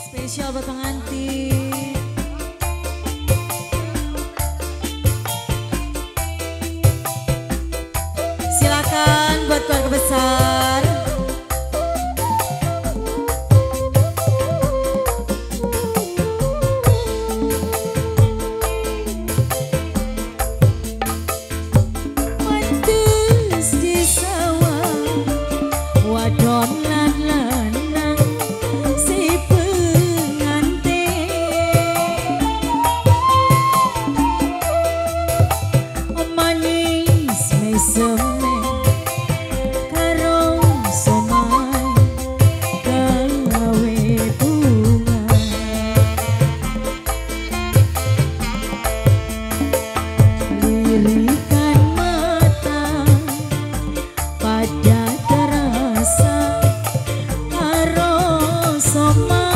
Spesial buat pengantin. Silakan buat keluarga besar. Wadus di sawah, wadon lan lanang si manis mesem karo somai gawe bunga lirikan mata pada terasa karo somai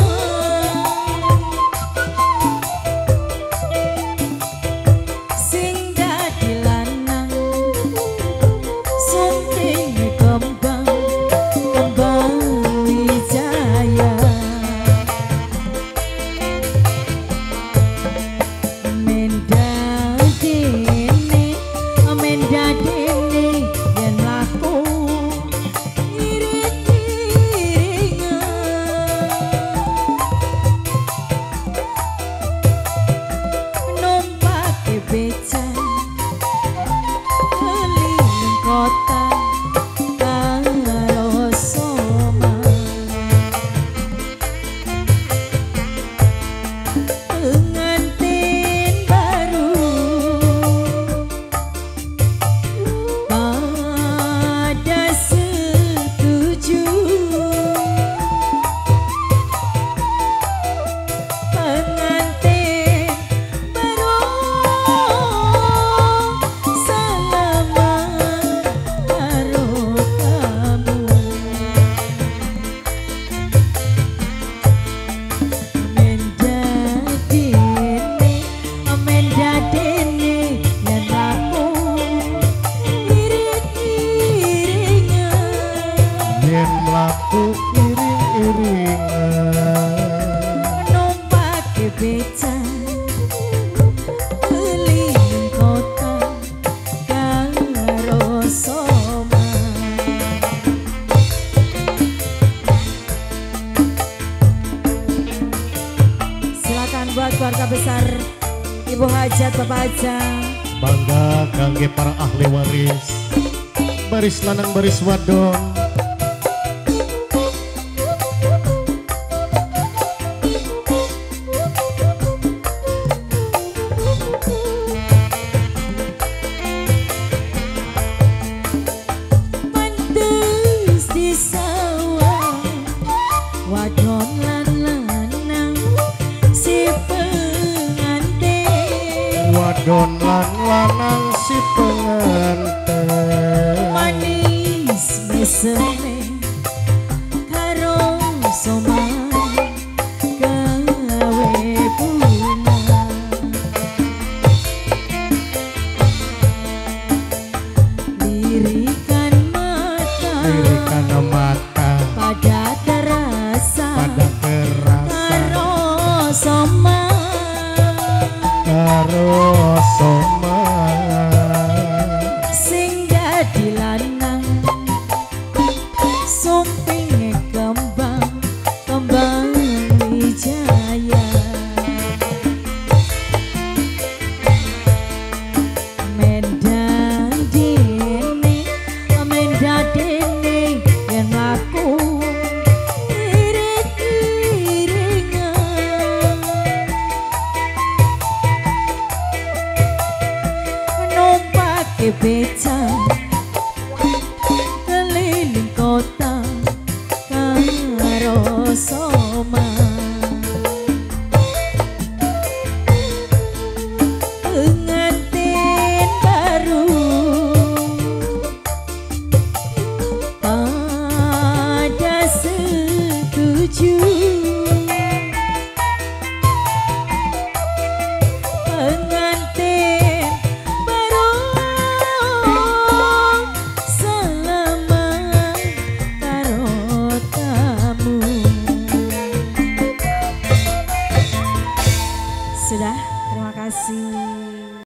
mlaku iring-iringan numpake beca keliling kota karo soma silakan buat keluarga besar Ibu Hajat Bapak Hajat bangga kangge para ahli waris baris lanang baris wadon wadon lan lanang si pengantin wadon lan lanang si pengantin manis mesem karo somai gawe bunga lirikan mata pada terasa karo soma sing dadi lanang sumpinge kembang wijaya mendadene yen aku beca keliling kota karo soma pengantin baru pada setuju pengantin baru selamat karo tamu sudah. Terima kasih.